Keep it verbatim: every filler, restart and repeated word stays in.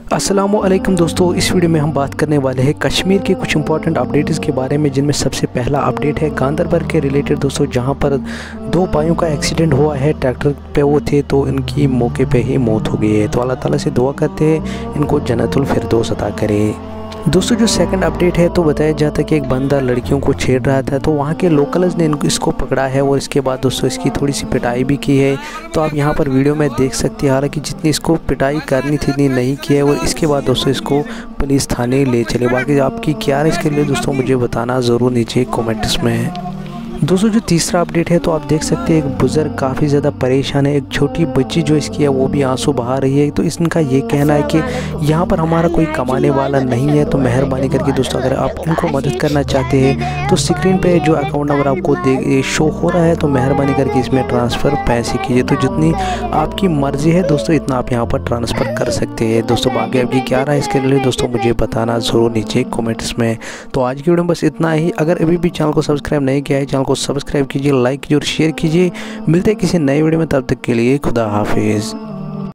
अस्सलामुअलैकुम दोस्तों, इस वीडियो में हम बात करने वाले हैं कश्मीर के कुछ इंपॉर्टेंट अपडेट्स के बारे में, जिनमें सबसे पहला अपडेट है गांदरबल के रिलेटेड दोस्तों, जहां पर दो भाइयों का एक्सीडेंट हुआ है। ट्रैक्टर पे वो थे तो इनकी मौके पे ही मौत हो गई है। तो अल्लाह ताला से दुआ करते हैं इनको जन्नतुल फिरदौस अता करे। दोस्तों जो सेकंड अपडेट है तो बताया जाता है कि एक बंदा लड़कियों को छेड़ रहा था, तो वहाँ के लोकल्स ने इनको इसको पकड़ा है और इसके बाद दोस्तों इसकी थोड़ी सी पिटाई भी की है। तो आप यहाँ पर वीडियो में देख सकते हैं, हालांकि जितनी इसको पिटाई करनी थी इतनी नहीं की है। और इसके बाद दोस्तों इसको पुलिस थाने ले चले। बाकी आपकी क्या है इसके लिए दोस्तों मुझे बताना ज़रूर नीचे कॉमेंट्स में। दोस्तों जो तीसरा अपडेट है तो आप देख सकते हैं एक बुज़ुर्ग काफ़ी ज़्यादा परेशान है। एक छोटी बच्ची जो इसकी है वो भी आंसू बहा रही है। तो इनका ये कहना है कि यहाँ पर हमारा कोई कमाने वाला नहीं है, तो मेहरबानी करके दोस्तों अगर आप इनको मदद करना चाहते हैं तो स्क्रीन पे जो अकाउंट नंबर आपको दे शो हो रहा है, तो मेहरबानी करके इसमें ट्रांसफ़र पैसे कीजिए। तो जितनी आपकी मर्ज़ी है दोस्तों इतना आप यहाँ पर ट्रांसफ़र कर सकते हैं। दोस्तों बाकी आपकी क्या रहा है इसके लिए दोस्तों मुझे बताना ज़रूर नीचे कॉमेंट्स में। तो आज की वीडियो में बस इतना ही। अगर अभी भी चैनल को सब्सक्राइब नहीं किया है, चैनल को सब्सक्राइब कीजिए, लाइक कीजिए और शेयर कीजिए। मिलते हैं किसी नए वीडियो में, तब तक के लिए खुदा हाफिज़।